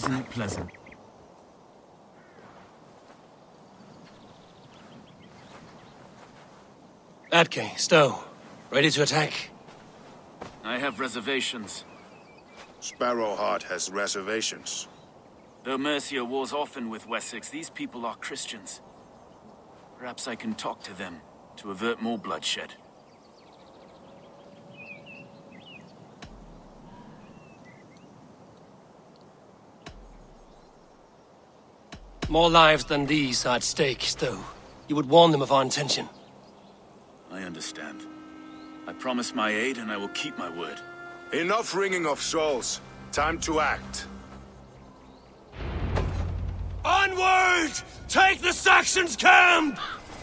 Isn't it pleasant? Atke, Stowe, ready to attack? I have reservations. Sparrowheart has reservations. Though Mercia wars often with Wessex, these people are Christians. Perhaps I can talk to them to avert more bloodshed. More lives than these are at stake, Stowe. You would warn them of our intention. I understand. I promise my aid and I will keep my word. Enough ringing of souls. Time to act. Onward! Take the Saxons' camp!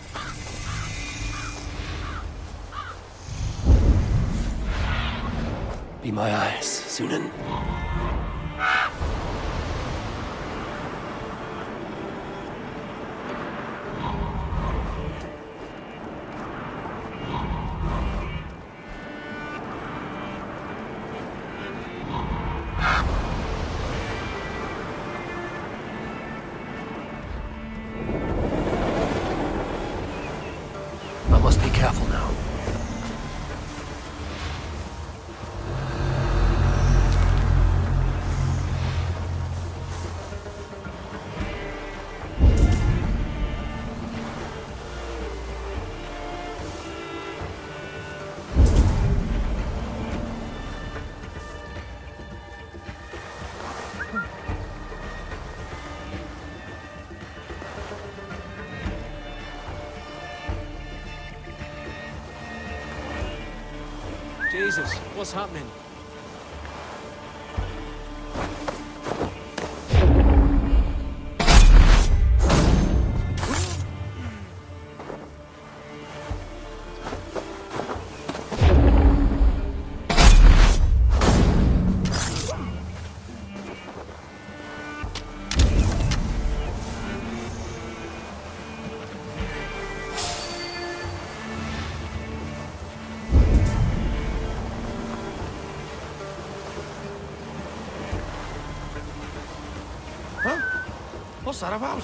Be my eyes, Sunan. I must be careful now. Jesus, what's happening? What's that about?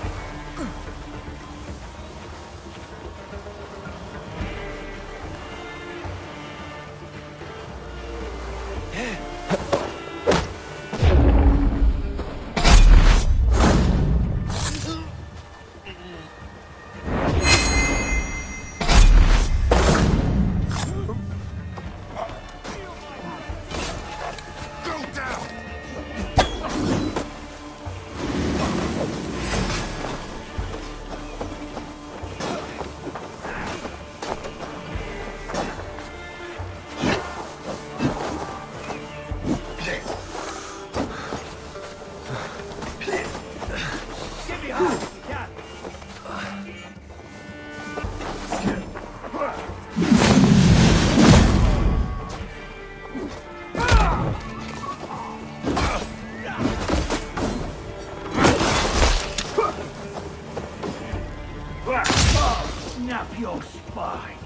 Snap your spine.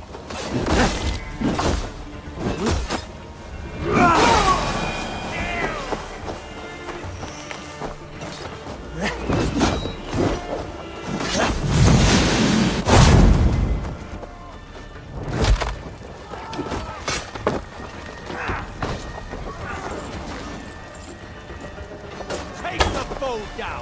Take the foe down.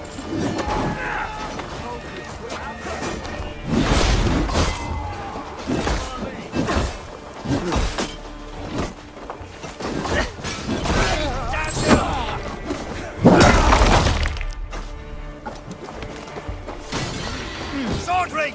Sword ring!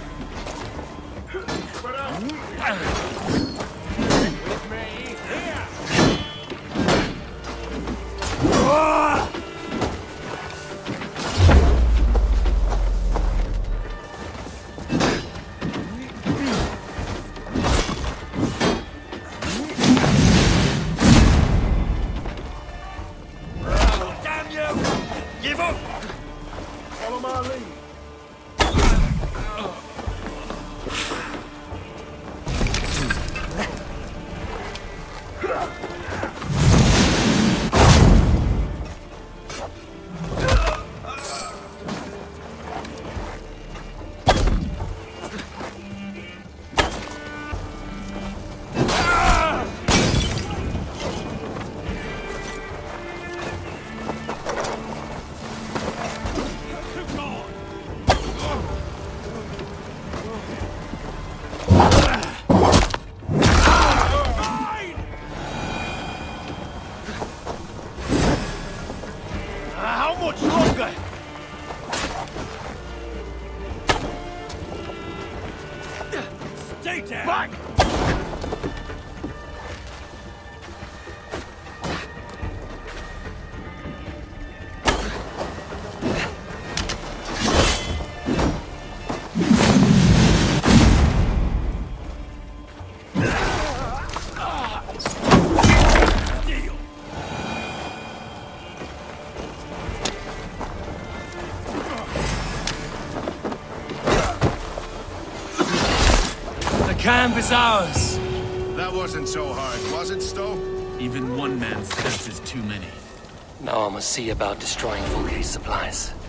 With me, here! How much longer? Stay down! Back! The camp is ours. That wasn't so hard, was it, Stowe? Even one man's steps is too many. Now I must see about destroying Fulke's supplies.